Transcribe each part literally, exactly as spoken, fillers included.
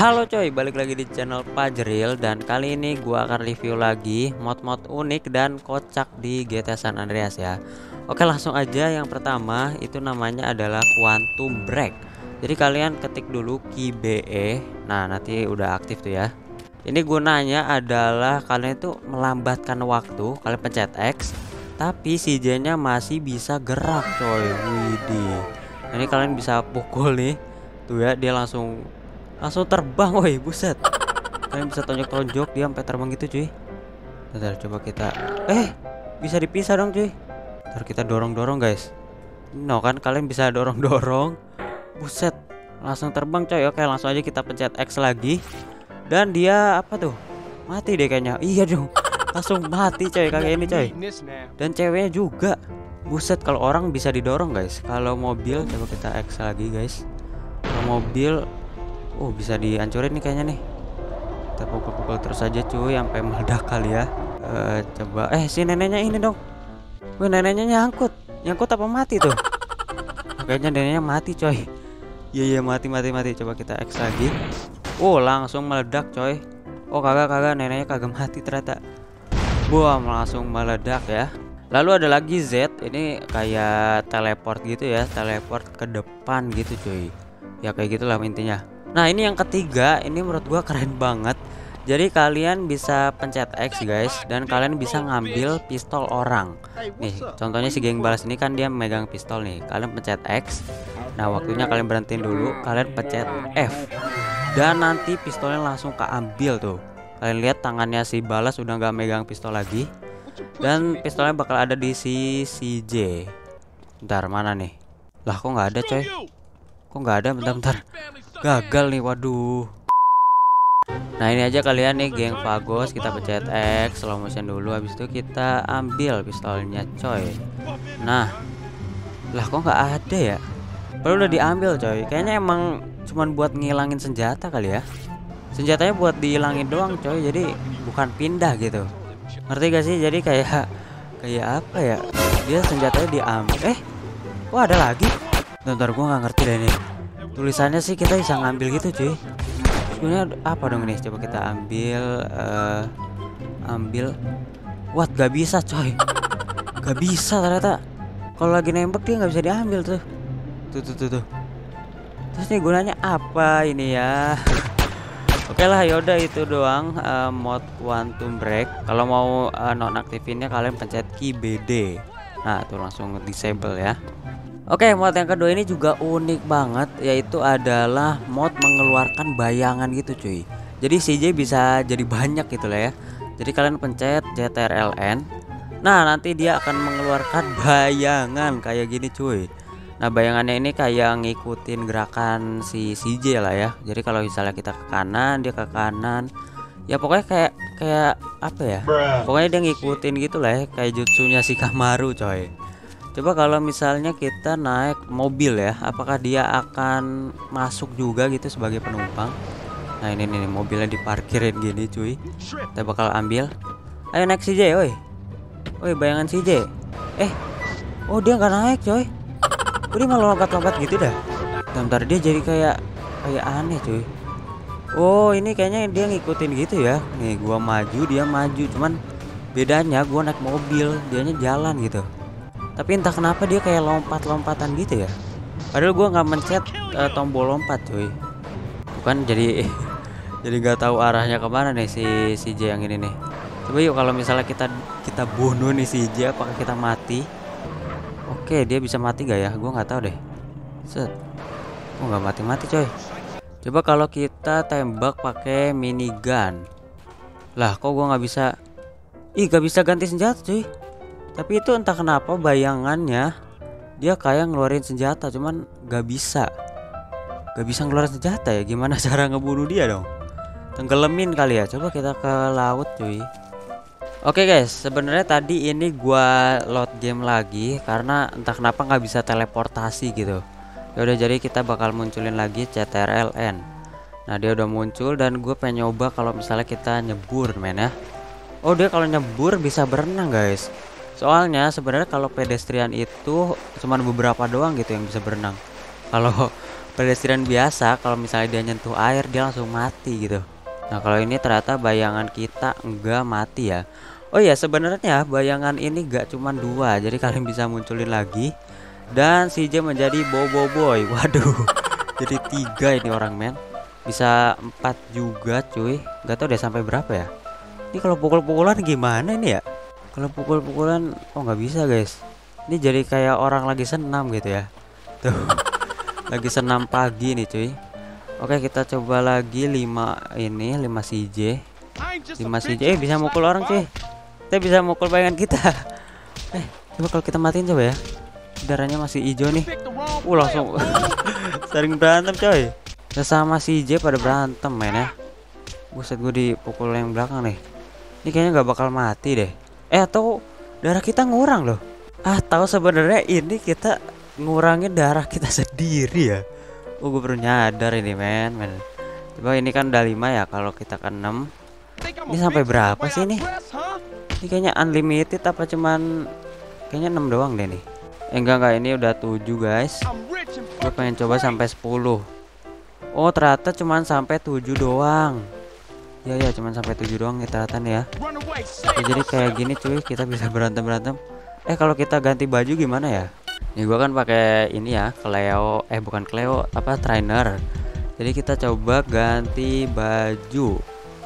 Halo coy, balik lagi di channel Fajril. Dan kali ini gua akan review lagi mod-mod unik dan kocak di G T A San Andreas ya. Oke, langsung aja. Yang pertama itu namanya adalah Quantum Break. Jadi kalian ketik dulu key B E. Nah, nanti udah aktif tuh ya. Ini gunanya adalah kalian itu melambatkan waktu. Kalian pencet X, tapi si J nya masih bisa gerak coy. Widih. Ini kalian bisa pukul nih. Tuh ya, dia langsung langsung terbang, woi, buset. Kalian bisa tonjok-tonjok dia sampai terbang gitu, cuy. Bentar, coba kita eh bisa dipisah dong, cuy. Ntar kita dorong-dorong, guys. No kan, kalian bisa dorong-dorong. Buset, langsung terbang, coy. Oke, langsung aja kita pencet X lagi. Dan dia apa tuh? Mati deh kayaknya. Iya dong. Langsung mati, coy, kakek ini, coy. Dan ceweknya juga. Buset, kalau orang bisa didorong, guys. Kalau mobil, coba kita X lagi, guys. Kalau mobil, oh bisa dihancurin nih kayaknya nih. Kita pukul-pukul terus aja cuy sampai meledak kali ya. Uh, coba eh si neneknya ini dong. Wih, neneknya nyangkut. Nyangkut apa mati tuh? Kayaknya neneknya mati coy. Iya iya mati mati mati. Coba kita X lagi. Oh langsung meledak coy. Oh kagak kagak neneknya kagak mati ternyata. Wah langsung meledak ya. Lalu ada lagi Z. Ini kayak teleport gitu ya. Teleport ke depan gitu cuy. Ya kayak gitulah intinya. Nah ini yang ketiga, ini menurut gua keren banget. Jadi kalian bisa pencet X guys, dan kalian bisa ngambil pistol orang. Nih contohnya si geng balas ini kan dia megang pistol nih. Kalian pencet X. Nah waktunya kalian berhentiin dulu. Kalian pencet F, dan nanti pistolnya langsung keambil tuh. Kalian lihat tangannya si balas udah nggak megang pistol lagi. Dan pistolnya bakal ada di si si J. Bentar mana nih? Lah kok nggak ada coy? Kok nggak ada? Bentar-bentar. Gagal nih, waduh. Nah ini aja kalian nih geng Vagos. Kita pencet X, slow motion dulu. Habis itu kita ambil pistolnya coy. Nah lah kok nggak ada ya? Baru udah diambil coy. Kayaknya emang cuman buat ngilangin senjata kali ya. Senjatanya buat dihilangin doang coy. Jadi bukan pindah gitu. Ngerti gak sih? Jadi kayak kayak apa ya? Dia senjatanya diambil. Eh kok ada lagi? Bentar, gue nggak ngerti deh nih. Tulisannya sih kita bisa ngambil gitu cuy. Sebenarnya apa dong nih? Coba kita ambil uh, ambil. What, gak bisa coy. Gak bisa ternyata. Kalau lagi nembak dia nggak bisa diambil tuh. Tuh tuh tuh tuh. Terus nih gunanya apa ini ya? Oke lah yaudah itu doang uh, mod Quantum Break. Kalau mau uh, nonaktifinnya kalian pencet key B D. Nah tuh langsung disable ya. Oke, mod yang kedua ini juga unik banget, yaitu adalah mod mengeluarkan bayangan gitu cuy. Jadi C J bisa jadi banyak gitu lah ya. Jadi kalian pencet C T R L N. Nah nanti dia akan mengeluarkan bayangan kayak gini cuy. Nah bayangannya ini kayak ngikutin gerakan si C J lah ya. Jadi kalau misalnya kita ke kanan, dia ke kanan. Ya pokoknya kayak kayak apa ya? Pokoknya dia ngikutin gitu lah ya, kayak jutsunya si Kamaru coy. Coba kalau misalnya kita naik mobil ya, apakah dia akan masuk juga gitu sebagai penumpang? Nah ini nih mobilnya diparkirin gini cuy. Kita bakal ambil. Ayo naik si J, woi. Woi bayangan si J. Eh, oh dia nggak naik coy. Oh, dia malah lompat-lompat gitu dah. Bentar, dia jadi kayak kayak aneh cuy. Oh ini kayaknya dia ngikutin gitu ya. Nih gua maju dia maju, cuman bedanya gua naik mobil, dianya jalan gitu. Tapi entah kenapa dia kayak lompat-lompatan gitu ya. Padahal gua nggak mencet uh, tombol lompat cuy. Bukan jadi jadi nggak tahu arahnya kemana nih si si J yang ini nih. Coba yuk kalau misalnya kita kita bunuh nih si J, apakah kita mati? Oke dia bisa mati gak ya? Gua nggak tahu deh. Set. Oh nggak mati-mati coy. Coba kalau kita tembak pakai minigun. Lah kok gua nggak bisa? Ih gak bisa ganti senjata cuy. Tapi itu entah kenapa bayangannya dia kayak ngeluarin senjata, cuman gak bisa Gak bisa ngeluarin senjata ya. Gimana cara ngebunuh dia dong? Tenggelamin kali ya. Coba kita ke laut cuy. Oke guys, sebenarnya tadi ini gua load game lagi karena entah kenapa nggak bisa teleportasi gitu. Ya udah jadi kita bakal munculin lagi C T R L N. Nah dia udah muncul dan gue pengen nyoba kalau misalnya kita nyebur men ya. Oh dia kalau nyebur bisa berenang guys. Soalnya sebenarnya kalau pedestrian itu cuman beberapa doang gitu yang bisa berenang. Kalau pedestrian biasa kalau misalnya dia nyentuh air dia langsung mati gitu. Nah kalau ini ternyata bayangan kita enggak mati ya. Oh ya sebenarnya bayangan ini gak cuma dua, jadi kalian bisa munculin lagi. Dan si J menjadi Bobo Boy. Waduh, jadi tiga ini orang men. Bisa empat juga cuy. Gak tau deh sampai berapa ya. Ini kalau pukul-pukulan gimana ini ya? Kalau pukul-pukulan oh nggak bisa guys. Ini jadi kayak orang lagi senam gitu ya. Tuh. Lagi senam pagi nih cuy. Oke kita coba lagi lima ini lima C J. lima C J eh bisa mukul orang cuy. Kita bisa mukul bayangan kita. Eh coba kalau kita matiin coba ya. Darahnya masih hijau nih. Uh langsung sering berantem coy. Sesama C J pada berantem men ya. Buset gue dipukul yang belakang nih. Ini kayaknya nggak bakal mati deh. Eh atau darah kita ngurang loh. Ah tahu sebenarnya ini kita ngurangin darah kita sendiri ya. Oh gue baru nyadar ini men, men. Coba ini kan udah lima ya. Kalau kita kan enam. Ini sampai berapa sih ini? Ini kayaknya unlimited apa cuman kayaknya enam doang deh nih. Eh enggak enggak ini udah tujuh guys. Gue pengen coba sampai sepuluh. Oh ternyata cuman sampai tujuh doang. Ya ya cuman sampai tujuh doang nih ternyata nih ya. Oke, jadi kayak gini cuy kita bisa berantem-berantem. Eh kalau kita ganti baju gimana ya? Nih gua kan pakai ini ya Cleo eh bukan Cleo apa trainer. Jadi kita coba ganti baju.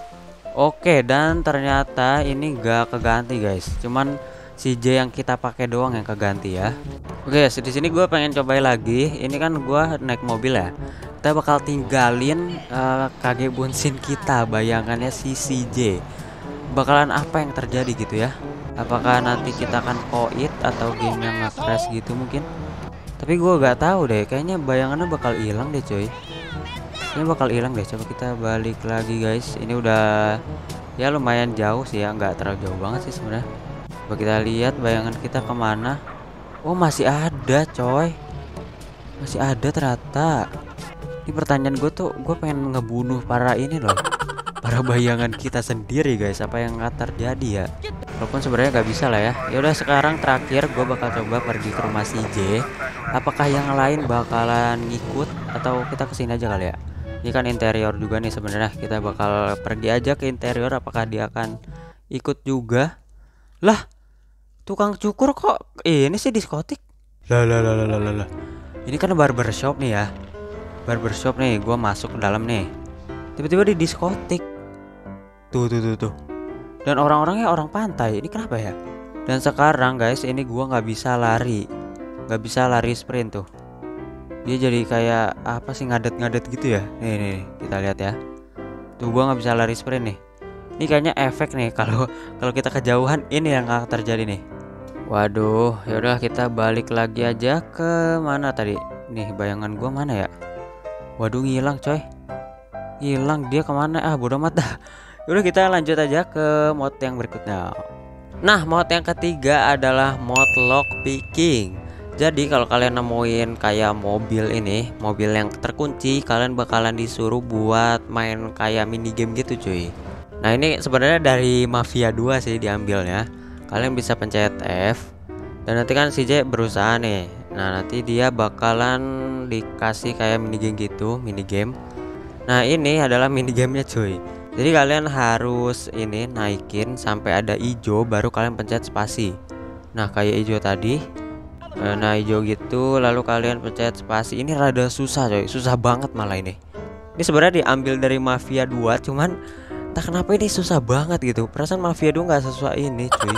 Oke dan ternyata ini gak keganti guys. Cuman si J yang kita pakai doang yang keganti ya. Oke di sini gue pengen cobain lagi. Ini kan gua naik mobil ya. Kita bakal tinggalin uh, K G Bunsin kita. Bayangannya si C J. Bakalan apa yang terjadi gitu ya? Apakah nanti kita akan koit atau game yang nge-crash gitu mungkin? Tapi gue gak tahu deh. Kayaknya bayangannya bakal hilang deh coy. Ini bakal hilang deh. Coba kita balik lagi guys. Ini udah ya lumayan jauh sih ya. Nggak terlalu jauh banget sih sebenarnya. Coba kita lihat bayangan kita kemana. Oh masih ada coy. Masih ada ternyata. Ini pertanyaan gue tuh, gue pengen ngebunuh para ini loh, para bayangan kita sendiri guys. Apa yang akan terjadi ya? Walaupun sebenarnya nggak bisa lah ya. Ya udah sekarang terakhir gue bakal coba pergi ke rumah si J. Apakah yang lain bakalan ngikut atau kita kesini aja kali ya? Ini kan interior juga nih sebenarnya. Kita bakal pergi aja ke interior. Apakah dia akan ikut juga? Lah, tukang cukur kok ini sih diskotik? Lah lah lah lah lah lah. Ini kan barbershop nih ya. Barbershop nih, gua masuk ke dalam nih. Tiba-tiba di diskotik. Tuh tuh tuh tuh. Dan orang-orangnya orang pantai. Ini kenapa ya? Dan sekarang guys, ini gua nggak bisa lari, nggak bisa lari sprint tuh. Dia jadi kayak apa sih ngadet-ngadet gitu ya? Nih nih, nih kita lihat ya. Tuh gua nggak bisa lari sprint nih. Ini kayaknya efek nih kalau kalau kita kejauhan ini yang akan terjadi nih. Waduh, yaudah kita balik lagi aja ke mana tadi? Nih bayangan gua mana ya? Waduh ngilang coy. Hilang dia kemana? Ah bodo amat dah. Udah kita lanjut aja ke mod yang berikutnya. Nah mod yang ketiga adalah mod lock picking. Jadi kalau kalian nemuin kayak mobil ini, mobil yang terkunci, kalian bakalan disuruh buat main kayak mini game gitu cuy. Nah ini sebenarnya dari Mafia dua sih diambilnya. Kalian bisa pencet F. Dan nanti kan si J berusaha nih. Nah nanti dia bakalan dikasih kayak mini game gitu, mini game. Nah ini adalah mini gamenya cuy. Jadi kalian harus ini naikin sampai ada hijau, baru kalian pencet spasi. Nah kayak hijau tadi. Nah hijau gitu, lalu kalian pencet spasi. Ini rada susah coy, susah banget malah ini. Ini sebenarnya diambil dari Mafia dua, cuman tak kenapa ini susah banget gitu. Perasaan Mafia dua nggak sesuai ini cuy.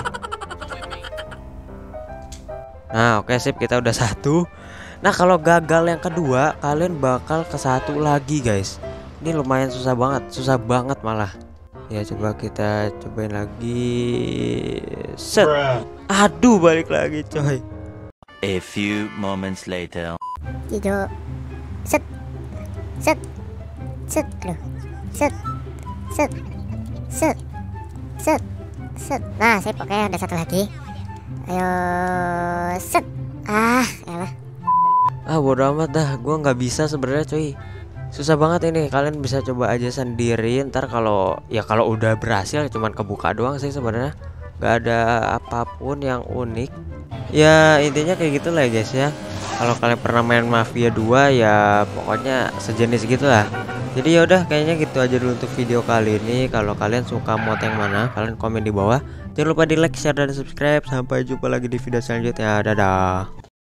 Nah oke sip, kita udah satu. Nah kalau gagal yang kedua, kalian bakal ke satu lagi guys. Ini lumayan susah banget, susah banget malah. Ya coba kita cobain lagi. Set. Aduh balik lagi coy. A few moments later. Hijau. Set. Set. Set. Aduh. Set. Set. Set. Set. Set. Nah sip, oke ada satu lagi. Ayo set. Ah elah. Ah bodo amat dah, gua nggak bisa sebenarnya cuy. Susah banget ini. Kalian bisa coba aja sendiri. Ntar kalau ya kalau udah berhasil cuman kebuka doang sih sebenarnya. Gak ada apapun yang unik. Ya intinya kayak gitu lah ya guys ya. Kalau kalian pernah main Mafia dua ya pokoknya sejenis gitulah. Jadi yaudah kayaknya gitu aja dulu untuk video kali ini. Kalau kalian suka mod yang mana, kalian komen di bawah. Jangan lupa di like, share, dan subscribe. Sampai jumpa lagi di video selanjutnya. Dadah.